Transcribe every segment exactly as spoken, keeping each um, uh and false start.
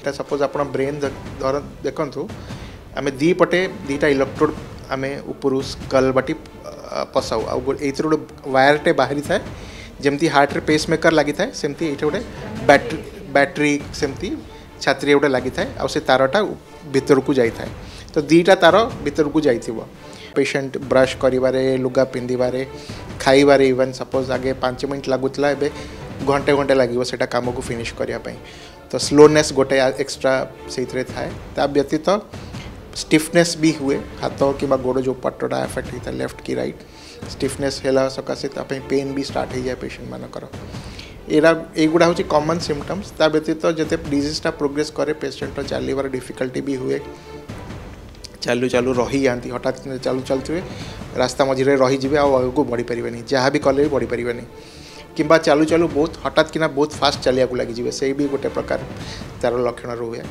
Suppose आप brain धर देखु आम दी पटे दीटा इलेक्ट्रोड आम उपरू स्कल बाटी पसाऊ आ गोटे वायर टे बाहरी थाए जमती हार्ट रे पेस मेकर लगी थाए सेमती ये गोटे बैटरी बैटरी सेमती छात्री गोटे लगी थाए आ से तारटा भीतर को जाई थाए तो दीटा तार भीतर को जाइथिबो पेशेंट ब्रश करिबारे लुगा पिंधिबारे खाइबारे इवन सपोज आगे पाँच मिनट लगुला एबे घंटे घंटे लगे सेटा काम को फिनिश करिया पई तो स्लोनेस गोटे एक्स्ट्रा से थाए ता व्यतीत स्टिफनेस भी हुए हाथ कि गोड़ जो पटटा एफेक्ट होता है लेफ्ट की राइट स्टिफनेस है सकाशे पेन भी स्टार्ट हो जाए पेशेंट मानकर एरा एगुड़ा हूँ कॉमन सिम्पटम्स ता व्यतीत जिते डिजीजटा प्रोग्रेस करे पेशेंट चलवर डिफिकल्टी भी हुए चालू चालू रही जाती हठात चालू चलते रास्ता मझे रहीजे आगे बढ़ी पारे जहाँ भी कले भी बढ़ी पारे किंबा चालू चालू बहुत हठात किना बहुत फास्ट चलिया लगी से भी गोटे प्रकार तार लक्षण रुए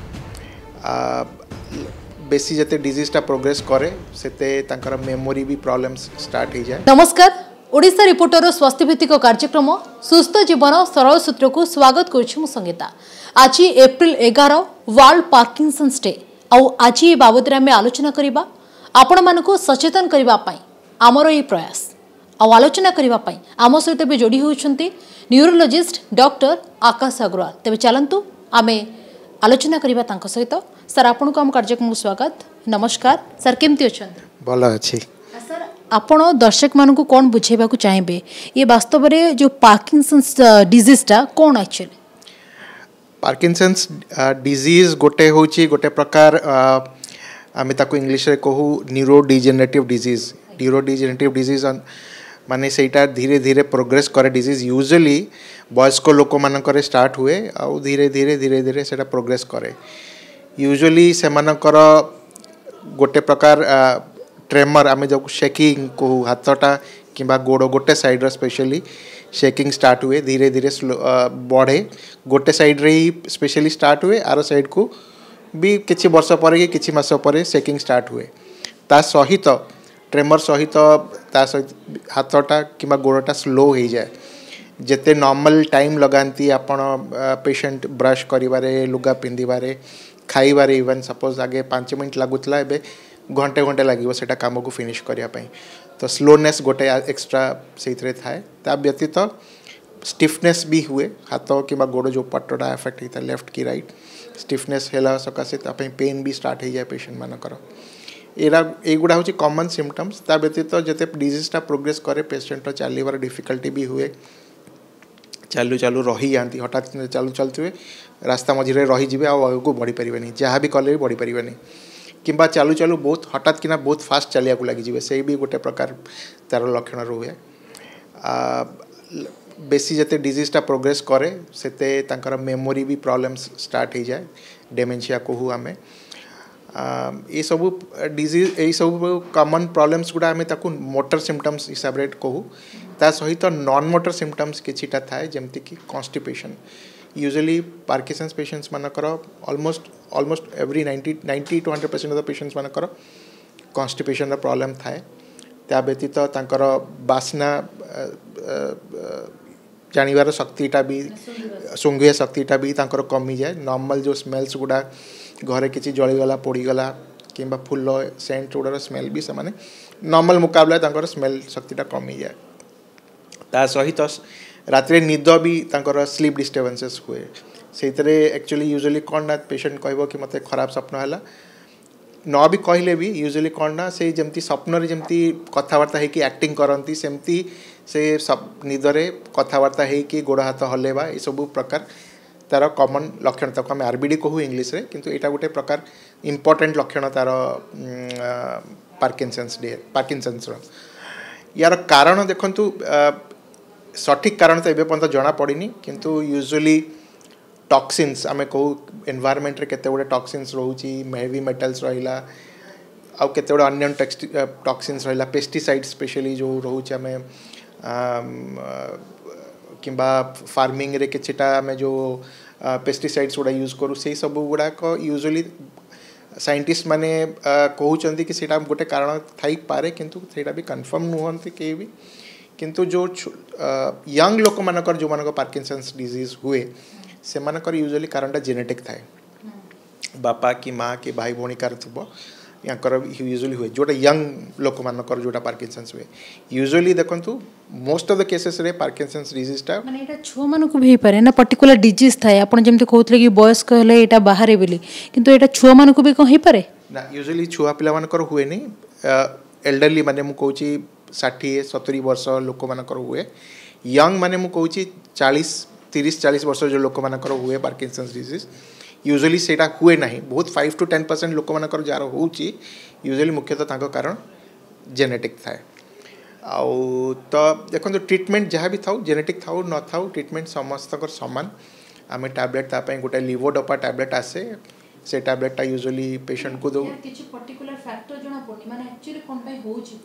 बेसी जते डिजीजटा प्रोग्रेस करे सेते तांकर मेमोरी भी प्रॉब्लम्स स्टार्ट हो जाए। नमस्कार ओडिशा रिपोर्टर स्वास्थ्य भित्तिक कार्यक्रम सुस्थ जीवन सरल सूत्र को स्वागत करुछु संगीता। आज एप्रिल एगार वर्ल्ड पार्किंसंस डे आउ आज ए बाबद आम आलोचना करबा आपण मानको सचेतन करबा पई आमर ए प्रयास आउ आलोचना करबा पई आम सहित भी जोड़ी होउछंती न्यूरोलॉजिस्ट डॉक्टर आकाश अग्रवाल। तेबे चलंतु आमे आलोचना करबा तांको सहित। सर आपन को हम कार्यक्रम को स्वागत। नमस्कार सर केमती अछंती? भलो अछि सर आपण दर्शक मान को कोन बुझेबा को चाहेबे ये वास्तव रे जो पार्किंसंस डिजीजटा कोन एक्चुअली? पार्किंसंस डिजीज गोटे होची गोटे प्रकार आमे ताको इंग्लिश रे कहू neurodegenerative disease neurodegenerative disease माने सेटा धीरे धीरे प्रोग्रेस करे डिजीज यूजुअली वयस्क लोक मानकर स्टार्ट हुए आ धीरे धीरे धीरे धीरे सेटा प्रोग्रेस करे यूजुअली से मानकर गोटे प्रकार ट्रेमर आमे जो शेकिंग को हाथटा किंबा गोड़ गोटे साइड स्पेशली शेकिंग स्टार्ट हुए धीरे धीरे बढ़े गोटे साइड रे ही स्पेशली स्टार्ट हुए आर साइड को भी किछि वर्ष पर कि किछि मास पर शेकिंग स्टार्ट हुए ता सहित ट्रेमर सहित ता सहित हाथटा किंबा गोड़टा स्लो हो जाए जिते नॉर्मल टाइम लगाती आपण पेशेंट ब्रश करिबारे लुगा पिंधिबारे खाइबारे इवन सपोज आगे पाँच मिनट लगुला एबे घंटे घंटे लगे सेटा काम को फिनिश करिया पई तो स्लोनेस गोटे एक्स्ट्रा से थाए ता व्यतीत स्टिफनेस भी हुए हाथ कि गोड़ जो पटटा एफेक्ट होता है लेफ्ट की राइट स्टिफनेस है सकाशे पेन भी स्टार्ट हो जाए पेशेंट मानकर एरा एगुड़ा हूँ कॉमन सिम्पटम्स ता व्यतीत जिते डिजीजटा प्रोग्रेस करे पेशेंट चलवर डिफिकल्टी भी हुए चालू चालू रही जाती हठात चालू चलते रास्ता मझे रहीजे आगे बढ़ी पारे जहाँ भी कले भी बढ़ी पारे किंबा चालू चालू बहुत हठात किना बहुत फास्ट चलिया लगी से भी गोटे प्रकार तार लक्षण रुए बेसी जते डिजीजटा प्रोग्रेस करे सेते तांकर मेमोरी भी प्रॉब्लम्स स्टार्ट हो जाए डेमेंशिया कहू आमे ये सब डिजीज यही सब कॉमन प्रॉब्लम्स गुड़ा आम ताकू मोटर सिम्पटम्स हिसाब से कहू ता सहित नॉन मोटर सिम्पटम्स किछिटा थाए जमती कि कॉन्स्टिपेशन यूजुअली पार्किंसंस पेशेंट्स मानकर almost almost every ninety ninety to hundred percent of the patients मानकर कॉन्स्टिपेशन प्रॉब्लम थाए ता व्यतीत तांकर बासना जानिबार शक्तिटा भी सुंघिया शक्तिटा भी तांकर कमी जाए नॉर्मल जो स्मेल्स गुड़ा घरे किसी जलीगला पोड़ीगला किंबा फुल सेंट गुड़ार स्मेल भी से माने नॉर्मल मुकाबला तांकर स्मेल शक्तिटा कमी जाए ता सहित रात निद भी तांकर स्लीप डिस्टर्बेंसेस हुए से एक्चुअली यूजुअली कौन ना पेशेंट कहबो कि मते खराब स्वप्न है न भी कहले भी यूजुअली कौन ना से जमती स्वप्न जमती कथबार्ता है कि एक्टिंग करती सेमती से सब निदरे कथबार्ता है कि गोड़ हाथ हलेबा ये सब प्रकार तार कॉमन लक्षण ताको आम आरबीडी कहू इंग्लिश रे किंतु एटा गोटे प्रकार इम्पोर्टेंट लक्षण तार पार्किंसंस डे पार्किंसंस यार कारण देखंतु सठिक कारण तो एबे पर्यंत जना पड़िनी किंतु यूजुअली टॉक्सिन्स आम कहू एनवायरमेंट रे केते गुडे टॉक्सिन्स रोची हेवी मेटल्स रहिला आ केते गुडे अन्य टॉक्सिन्स रहिला पेस्टिसाइड स्पेशली जो रोची आम किंबा फार्मिंग रे किछिटा आम जो पेस्टिसाइड्स गुड़ा यूज करूँ से सब गुड़ाक यूजुअली साइंटिस्ट माने कहते कि सेटा गोटे कारण थाई पारे किंतु सेटा भी कन्फर्म नुहंती के भी किंतु जो यंग लोक मानकर जो मानक पार्किंसंस डिजीज हुए से मानकर यूजुअली कारणटा जेनेटिक थाए बापा कि माँ कि भाई भौणी कार थो याकर यूजुअली हुए जोटा यंग लोक मानकर जोटा पार्किंसंस हुए यूजुअली देखंतु मोस्ट ऑफ द केसेस रे पार्किंसंस डिजीज टा माने एटा छुआ मानकु भी पारे ना पर्टिकुलर डिजीज थाए आपण जेमते कहउतले कि वयस्क हले एटा बाहरे बेली किंतु एटा छुआ मानकु भी कहि पारे ना यूजुअली छुआ पिला मानकर हुए नहीं एल्डरली माने मु कहूची षाठी सत्तरी वर्ष लोक मानकर हुए यंग माने मु कहूची चालीस तीस चालीस वर्ष जो लोक मानकर हुए पार्किंसंस डिजीज यूजुअली सेटा हुए नहीं बहुत फाइव टू टेन परसेंट लोक मानकर जार होउची यूजुअली मुख्यतः तांको कारण जेनेटिक थाए आउ तो देखो ट्रीटमेंट जहाँ भी थाउ जेनेटिक थाउ न थाउ ट्रीटमेंट समस्त समान आम टैबलेट तापाई गोटे लिवोडोपा टैबलेट आसे से टैबलेटा यूजुअली पेशेंट को दो किछि पर्टिकुलर फैक्टर जणा पड़नी माने एक्चुअली कोन पय होउची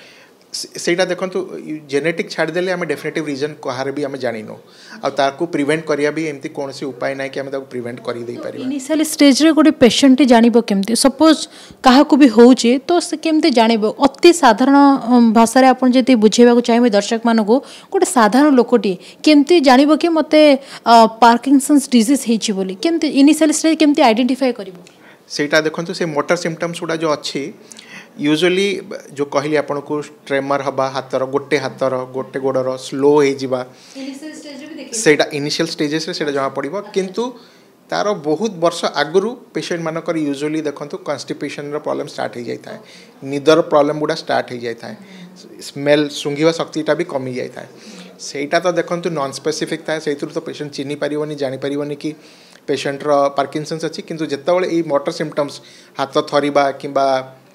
सेटा देखंतु जेनेटिक छाड़ देले आम डेफिनेटिव रीजन कहार भी आम जानिनो आ तारको प्रिवेंट करिया भी एमती कोनसी उपाय नै कि आम ताको प्रिवेंट करि देई पारिबा इनिशियल स्टेज रे गोटे पेशेंट जानिबो केमती सपोज काहा को भी होउची तो से केमती जानिबो अति साधारण भाषा रे आपण जति बुझेबा को चाहेबे दर्शक मानको गोटे साधारण लोकटी केमती जानिबो कि मते पार्किंसंस डिजीज हेची बोली केमती इनिशियल स्टेज केमती आइडेंटिफाई करिवो सेटा देखंतु से मोटर सिम्पटम्स उडा जो अछि यूजुअली जो कहली आपन को ट्रेमर हबा हातर गोटे हातर गोटे गोडर स्लो हो जिबा सेटा इनिशियल स्टेजेस रे सेटा जमा पड़िबो किंतु तार बहुत वर्ष आगुरु पेशेंट मानकर यूजुअली देखंतु कॉन्स्टिपेशन रो प्रॉब्लम स्टार्ट हो जाय थाए निदर प्रॉब्लम गुडा स्टार्ट हो जाय थाए स्मेल सुंघिवा शक्तिटा भी कमी जाय थाए सेटा तो देखंतु नॉन स्पेसिफिक थाए सेतुर तो पेशेंट चिनी परिवनी जानि परिवनी कि पेशेंट रो पार्किंसंस अछि किंतु जेतेबेले ए मोटर सिम्पटम्स हाथ थरिबा किबा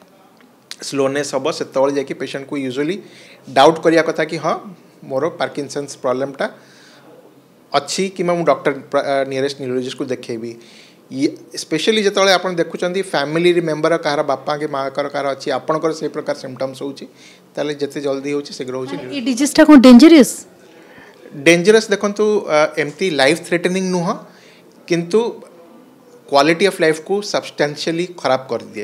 स्लोनेस हम से जाकि पेशेंट को यूजुअली डाउट करिया कथा कि हाँ मोर पार्किंसंस प्रॉब्लमटा अच्छी कि मैं डॉक्टर नियरेस्ट न्यूरोलॉजिस्ट को देखेबी स्पेशली जिते आप देखुं फैमिली मेंबर कहार बापा के माँ कहार अच्छी आपंकर से प्रकार सिम्पटम्स होची जिते जल्दी हो शीघ्र हो डिजीजटा कोन डेंजरस डेंजरस देखंतु एमती लाइफ थ्रेटनिंग नुह किंतु क्वालिटी ऑफ लाइफ को सब्सटेंशियली खराब कर दिए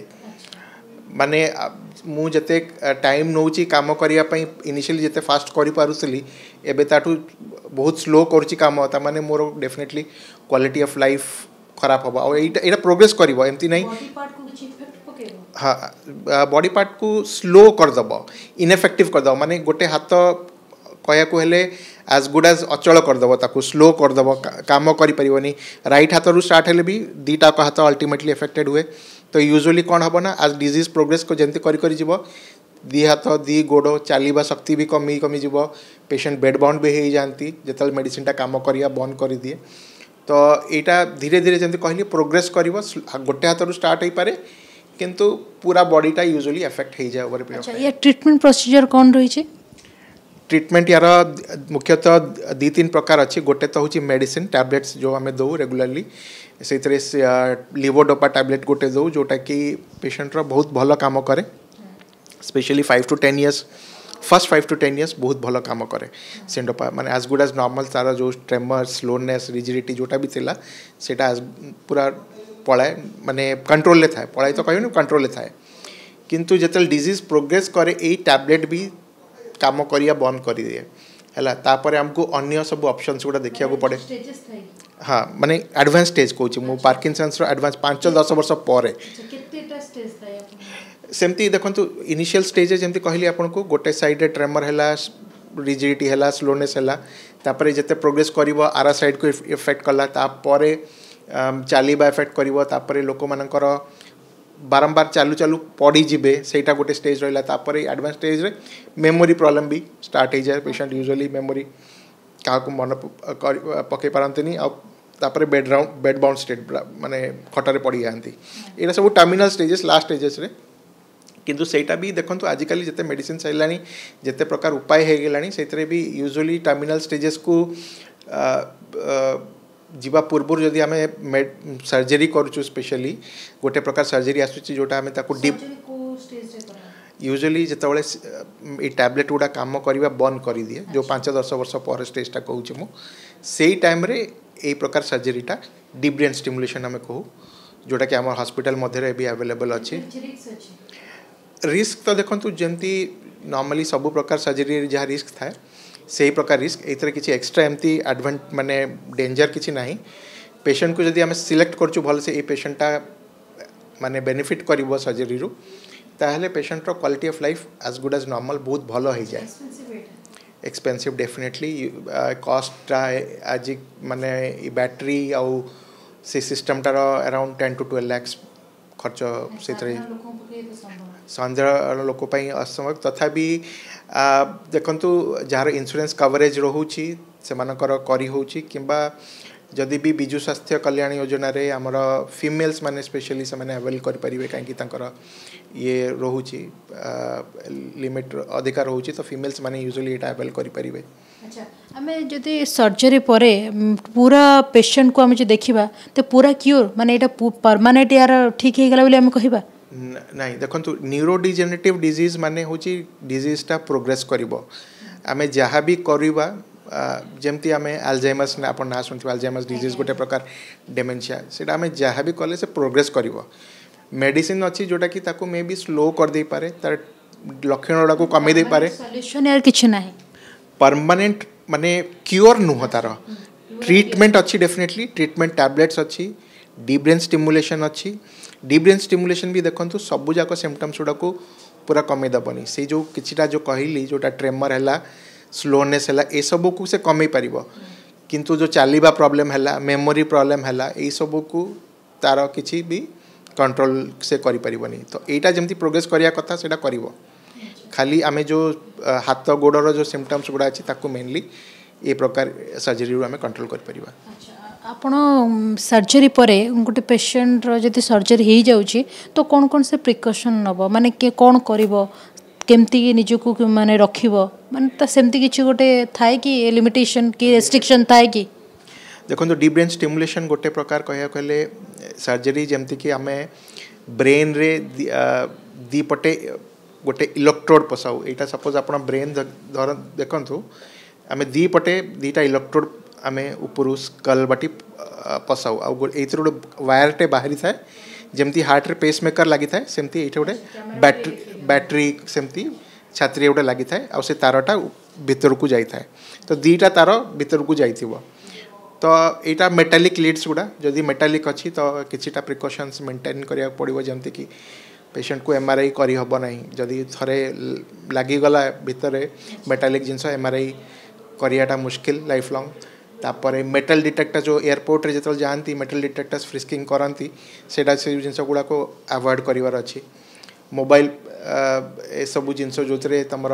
माने मु जते टाइम नौची काम करिया पई इनिशियली जते फास्ट करि पारुसली एबे ताटू बहुत स्लो करची काम ता माने मोर डेफिनेटली क्वालिटी ऑफ लाइफ खराब होबा और एटा एटा प्रोग्रेस करबो एमती नहीं बॉडी पार्ट को कुछ इफेक्ट पकेबो हां बॉडी पार्ट को स्लो कर दबो इनइफेक्टिव कर दबो माने गोटे हाथ कहया को हेले एज गुड एज अचल कर दबो ताको स्लो कर दबो काम करि परिबनी राइट हाथ रु स्टार्ट हेले भी दीटा को हाथ अल्टीमेटली अफेक्टेड हुए तो यूजुअली कौन हम ना आज डिजीज प्रोग्रेस को जमती करी करी जीवो दी हाथ दी गोड़ चलवा शक्ति भी कमी कमी जीवो पेशेंट बेड बाउंड भी हो जाती जिते मेडिसिनटा काम करिया बंद कर दिए तो यहाँ धीरे धीरे जमती कहली प्रोग्रेस कर गोटे हाथ स्टार्ट हो पारे किंतु पूरा बॉडीटा यूजुअली अफेक्ट हो जाए ओवर पीरियड ये ट्रीटमेंट प्रोसीजर कौन रही ट्रीटमेंट यार मुख्यतः दी तीन प्रकार अच्छी गोटे तो हूँ मेडिसिन टैबलेट्स जो आम दौ रेगुलाली से लिवोडोपा टैबलेट गोटे दौ जोटा कि पेशेंटर बहुत भल काम करे specially five to ten years first five to ten years बहुत भल काम करे सेंडोपा माने एज गुड एज नॉर्मल तार जो ट्रेमर स्लोनेस रिजिडिटी जोटा भी थिला सेटा पूरा पलाए माने कंट्रोल ले थाए पलाए तो कहूँ कंट्रोल ले थाए किंतु जिते डिजीज प्रोग्रेस करे यही टैबलेट भी काम करिया बंद कर दिए है तापर आमको अन्य सब ऑप्शंस गुड़ा देखा पड़े हाँ माने एडवांस स्टेज कहूँ मु पार्किंसंस एडवांस पांच दस वर्ष पर सेमती देखो इनिशियल स्टेज जमी कहली आपन को गोटे साइड रे ट्रेमर है रिजिडिटी है स्लोनेस है तापर जिते प्रोग्रेस कर आरा साइड को इफेक्ट कला तापर चलवा इफेक्ट कर लोक मानकर बारंबार चालू चालू पड़ी जीवे सेटा गोटे स्टेज रहा तापर एडवांस स्टेज रे मेमोरी प्रॉब्लम भी स्टार्ट हो जाए पेशेंट यूजुअली मेमोरी क्या मन पकई पारती आपर bed round bed bound state माने खटारे पड़ी जाती यहाँ सब टर्मिनल स्टेजेस लास्ट स्टेजेस रे किंतु सेटा भी देखो आजिकल जिते मेडिसिन चलला जिते प्रकार उपाय हो गलानी से भी यूजुअली टर्मिनल स्टेजेस को जीवा पूर्व जदि आम सर्जरी करूँ स्पेशली गोटे प्रकार सर्जरी आसूँ जोटा आम डीप यूजुअली जिते ये टैबलेट गुड़ा काम करवा बंद कर दिए जो पांच दस वर्ष पर स्टेजटा कहूँ मुझे टाइम रे यही प्रकार सर्जरीटा डीप ब्रेन स्टिमुलेशन आम कहूँ जोटा कि आम हॉस्पिटल मध्य भी अवेलेबल अच्छी रिस्क तो देखो जमती नॉर्मली सब प्रकार सर्जरी जहाँ रिस्क थाए से प्रकार रिस्क एथरे किसी एक्स्ट्रा एमती एडवांट माने डेंजर किसी ना पेशेंट को जदि आम सिलेक्ट करचु भल से ये पेशेंटा माने बेनिफिट करिवो सर्जरी रु ताहले पेशेंट रो quality of life as good as normal बहुत भलो हो जाए एक्सपेंसिव डेफिनेटली कॉस्ट आज माने बैटरी आउ से सिस्टम टार around ten to twelve lakhs खर्च से साधारण लोक असम तथापि देखु जार इंश्योरेंस कवरेज रोची से करी होची किंबा जदि भी विजु स्वास्थ्य कल्याण योजना रे आमर फीमेल्स माने स्पेशली से माने अवेल कर परिवे काहे कि तांकर ये रोची लिमिट अधिकार रोची तो फीमेल्स माने यूजुअली एटा अवेल कर परिवे। अच्छा आमे जदि सर्जरी परे पूरा पेशेंट को आमे जे देखिबा तो पूरा क्योर माने एटा परमानेंट यार ठीक हे गेला बोली आमे कहिबा नहीं देखंतु न्यूरोडिजेनरेटिव डिजीज माने होची डिजीज टा प्रोग्रेस करिवो आमे जहाँ भी करिबा जमती आम एल्जाइमर्स आप ना शुणु एल्जाइमर्स डिजीज गोटे प्रकार डेमेंशिया से आम जहाँ भी कले से प्रोग्रेस कर मेडिसिन अच्छी जोटा कि ताको मे भी स्लो कर दे पारे तार लक्षण गुड़ा को कमे दे पारे सॉल्यूशन यार किछ नाही परमानेंट माने क्योर नुह तार ट्रीटमेंट अच्छी डेफिनेटली ट्रीटमेंट टैबलेट्स अच्छी डीप ब्रेन स्टिमुलेशन अच्छी डीप ब्रेन स्टिमुलेशन भी देखो सबू जाक सिम्पटम्स गुड़ा को पूरा कमे दबनी से जो किछिटा जो कहली जोटा ट्रेमर है स्लोनेस है ये सब को से कमे पार किंतु जो चलवा प्रॉब्लम है मेमोरी प्रॉब्लम है ये सब को तार किसी भी कंट्रोल से करि परिबनी तो एटा जमती प्रोग्रेस करिया कथा सेटा करिवो खाली आमे जो हाथ गोड़र जो सिम्पटम्स गुड़ा अच्छी ताको मेनली ये प्रकार सर्जरी आमे कंट्रोल कर परिबा। आपण सर्जरी परे गोटे पेशेंट रो जदि सर्जरी हो जाउची तो कौन कौन से प्रिकॉशन नबो माने के कौन करिवो केमती निजको माने रखिबो माने त सेमती किछि गोटे थाए कि लिमिटेशन कि रेस्ट्रिक्शन थाए कि देखो डीप ब्रेन स्टिमुलेशन गोटे प्रकार कहया कहले सर्जरी जमती कि आमे ब्रेन रे दी पटे गोटे इलेक्ट्रोड पसाऊ एटा सपोज आपण ब्रेन धर देखंतु आमे दी पटे दीटा इलेक्ट्रोड आमे ऊपर स्कल बाटी पसाऊ आ एथर गोटे वायर टे बाहरी थाए जमती हार्ट रे पेस मेकर लगी थाए सेमती एठे गोटे बैटरी बैटरी सेमती छात्री गोटे लगी थाए आ से तारटा भीतर को जाई थाए तो दीटा तार भीतर को जाइथिबो तो यहाँ मेटालिक लीड्स गुड़ा जदि मेटालिक अच्छी तो किछिटा प्रिकॉशंस मेंटेन करिया पड़िबो जमती कि पेशेंट को एमआरआई करी हबो नहीं जदि थरे लागिगला भितर मेटालिक जिनस एमआरआई करियाटा मुश्किल लाइफ लॉन्ग तापर मेटल डिटेक्टर जो एयरपोर्ट रे जतल जानती मेटल डिटेक्टर्स फ्रिस्किंग करती सेटा से जिनस गुड़ा को अवॉइड करिवार अच्छी मोबाइल ए सब जिनस जो तुम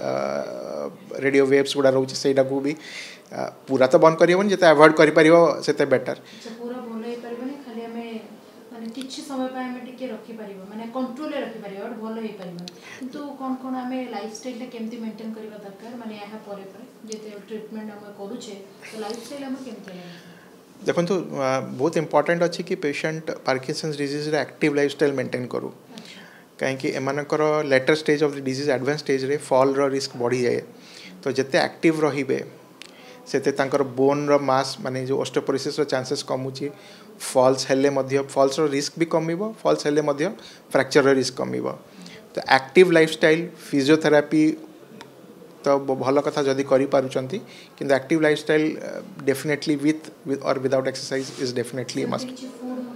रेडियो वेव्स गुड़ा रोचे सेटा को भी पूरा तो बंद करिवोन जते अवॉइड करि परिवो सेते बेटर पूरा भलो हे परिबने खाली हमें माने किछि समय पय हमें टिके रखि परिबो माने कंट्रोल रे रखि परिबो और भलो हे परिबो किंतु कोन कोन हमें लाइफस्टाइल ले केमती मेंटेन करबा दरकार माने यहा परे परे जते ट्रीटमेंट हम करूछे तो लाइफस्टाइल हम केमती ले देखो तो बहुत इंपोर्टेंट अच्छी कि पेशेंट पार्किंसंस डिजीज रे एक्टिव लाइफस्टाइल मेंटेन करू कहीं कि एमानकर later stage of the disease advance stage रे फॉल रो रिस्क बढ़ी जाए तो जते एक्टिव रहिबे सेते तांकर बोन रो मास माने जो ऑस्टियोपोरोसिस रो चांसेस कमुची फॉल्स हेले मध्य फॉल्स रो रिस्क भी कमिबो फॉल्स हेले मध्य फ्रैक्चर रो रिस्क कमिबो तो एक्टिव लाइफस्टाइल फिजियोथेरापी तो भल कथा जदि करि पारुचंती किंतु active lifestyle definitely with with or without exercise is definitely must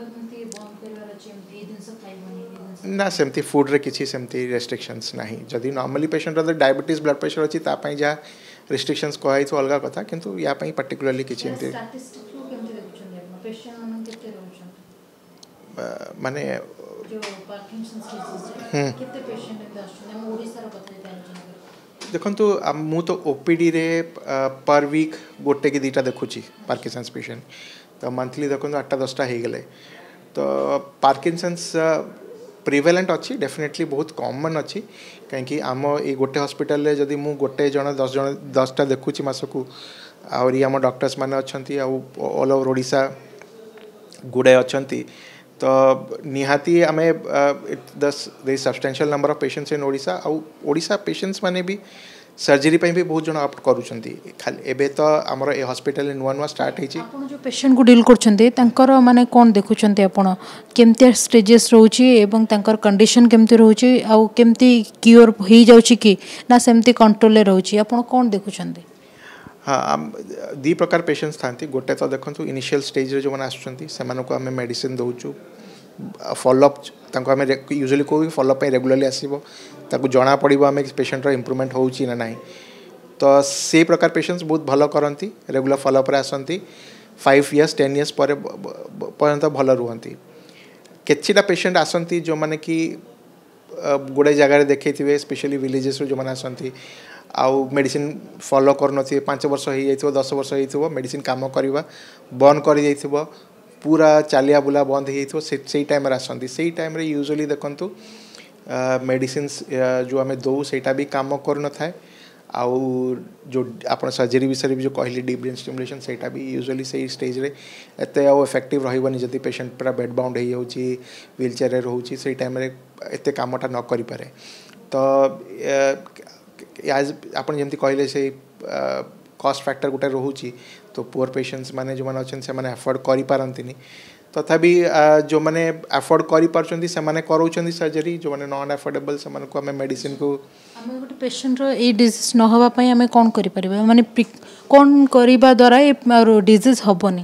ना सेमती फूड रे किछि सेमती रेस्ट्रिक्शंस नाही जदि नॉर्मली पेशेंट रो डायबिटीज ब्लड प्रेशर अछि ता पई जा रिस्ट्रिक्शंस कहै तो अलग कथा किंतु या पई पर्टिकुलरली किछि एमती माने जो पार्किंसंस डिजीज केते पेशेंट एमती आछन हम ओडिसा रो कथा देखंतु मु तो ओपीडी रे पर वीक गोटे की दीटा देखुची पार्किंसंस पेशेंट तो मंथली देखंतु आठ दस टा हे गेले तो पार्किंसंस प्रिवेलेंट अच्छी डेफिनेटली बहुत कॉमन अच्छी कहीं आम ये गोटे हॉस्पिटल रे जदि मु गोटे जन दस जन दसटा देखुची मासकू आउरी आम डॉक्टर्स माने अच्छंती ऑल ओवर ओडिशा गुड़े अच्छंती तो निहाती आमे दस the substantial number of patients in Odisha आउ ओडिशा पेशेंट्स माने भी सर्जरी पे भी बहुत जन ऑप्ट करूछंती खाली एबे तो हमर ए हॉस्पिटल नुवा नुवा स्टार्ट हेची आपण जो पेशेंट को डील करछंती तांकर माने कोन देखुछंती आपण केमते स्टेजेस रहउची एवं तांकर कंडीशन केमते रहउची आ केमती क्योर हो जाउची कि ना सेमती कंट्रोल ले रहउची आपण कोन देखुछंती हाँ दी प्रकार पेशेंट्स थांती गोटे तो देखंतु इनिशियल स्टेज रे जो माने आछंती सेमानको हमें मेडिसिन दउचु फॉलोअप तांको आम यूजुअली को फॉलोअप रेगुलरली आसो ताको जना पड़ो आम पेशेंटर इम्प्रूवमेंट होची ना नहीं तो से प्रकार पेशेंट्स बहुत भल करती रेगुलर फॉलोअप आसती फाइव इयर्स टेन इयर्स पर पर्यंत भल रुहति किछिटा पेशेंट आसती जो माने कि गोटे जगार देखे थे स्पेशली विलेजेस जो मैंने आसती आउ मेडिसिन फॉलो कर पांच वर्ष हो जाइए दस वर्ष हो मेडिसिन काम करवा बंद कर जाइए पूरा चालिया बुला बंद हो से टाइम आसती से टाइम यूजुअली देखु मेडिसिन जो आम दौ सेटा भी काम कर न था आउ जो आप सर्जरी विषय भी जो कहली डीप ब्रेन स्टिमुलेशन सेटा भी यूजुअली से स्टेज रे एते आउ इफेक्टिव रहिबनी जदि पेशेंट पूरा बेड बाउंड हो जाउची व्हील चेयर रे रहउची से टाइम रे एते कामटा न करि पारे तो आज आपण जेमती कहले से कॉस्ट फैक्टर गोटे रहउची तो पुअर पेशेंट्स माने जो माने अछन से माने अफोर्ड करि पारंतिनी तथापि जो मैंने अफोर्ड करी से माने कराउछन्ती सर्जरी जो मैंने नॉन अफोर्डेबल से माने को हमें मेडिसिन को आम गोटे पेशेंट रो डिजीज न होबा पई हमें कोन करि परिबा माने कोन करिबा द्वारा ए डिजीज हबनी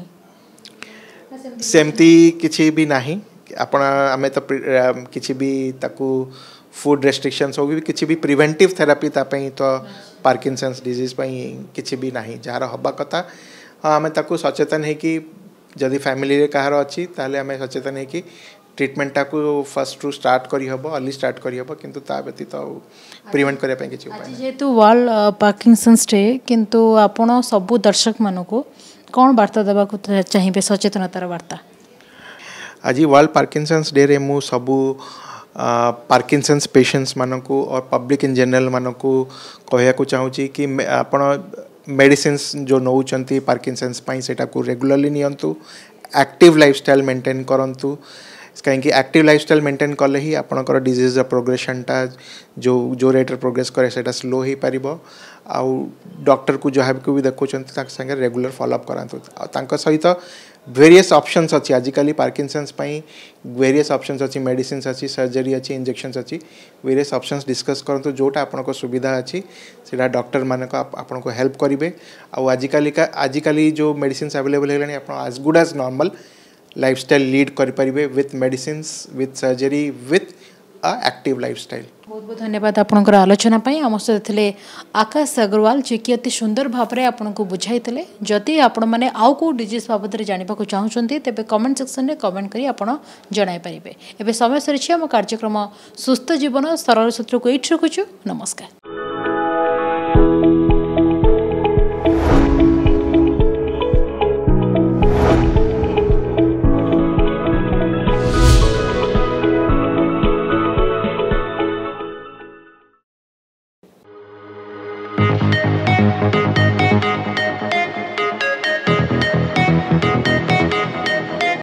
सेमती किछि भी नाही आपण हमें तो किछि भी ताकू फूड रेस्ट्रिक्शंस हो भी किछि भी प्रिवेंटिव थेरापी ता पई तो पार्किंसंस डिजीज पई किछि भी नाही जार हबा कथा हमें ताकू सचेतन है कि जदि फैमिली रे कहार अच्छी ताले हमें सचेतन है कि ट्रीटमेंटा को फर्स्ट टू स्टार्ट करी हबो अर्ली स्टार्ट करी हबो किंतु ता व्यतीत तो प्रिवेंट करे पई किछि उपाय जेतु वर्ल्ड पार्किंसंस डे किंतु आपण सब दर्शक मानको कोन वार्ता देबा को चाहिबे सचेतनतार वार्ता आज वर्ल्ड पार्किंसंस डे रे मु सबु पार्किंसंस पेशेंट्स मानको और पब्लिक इन जनरल मानको कहया को चाहूची कि आपण मेडिसिन्स जो नौचंती पार्किंसंस पाई सेटा को रेगुलरली नियंतु एक्टिव लाइफस्टाइल मेंटेन करंतु कहीं एक्टिव लाइफस्टाइल मेंटेन कले ही आपणकर डिजीज प्रोग्रेसनटा जो जो रेट प्रोग्रेस करे सेटा स्लो ही पारिबो आउ डॉक्टर को जहाँ को भी देखुं संगे रेगुलर फॉलोअप करातु तांको सहित वेरियस ऑप्शंस अच्छी आजिकल पार्किंसंस पाई वेरियस ऑप्शंस अच्छी मेडिसिन अच्छी सर्जरी अच्छी इंजेक्शंस अच्छी वेरियस ऑप्शंस डिस्कस करंतु जोटा आपनको सुविधा अच्छी सेटा डॉक्टर मानक आपनको हेल्प करेंगे आउ आजिकल का आजिकल जो मेडिसिन अवेलेबल है आप as good as normal lifestyle lead करेंगे with medicines with surgery with a active lifestyle बहुत बहुत धन्यवाद आपनकर आलोचना पाई आम सहित थे आकाश अग्रवाल जी की अति सुंदर भाव में आपको बुझाई जदि आपण मैंने आउ को डिजीज बाबद जानवा चाहूँगी तेज कमेंट सेक्शन में कमेंट करी आपड़ जन पारे एवं समय सरी आम कार्यक्रम सुस्थ जीवन सरल सूत्र को ये रखुचु नमस्कार। Thank you.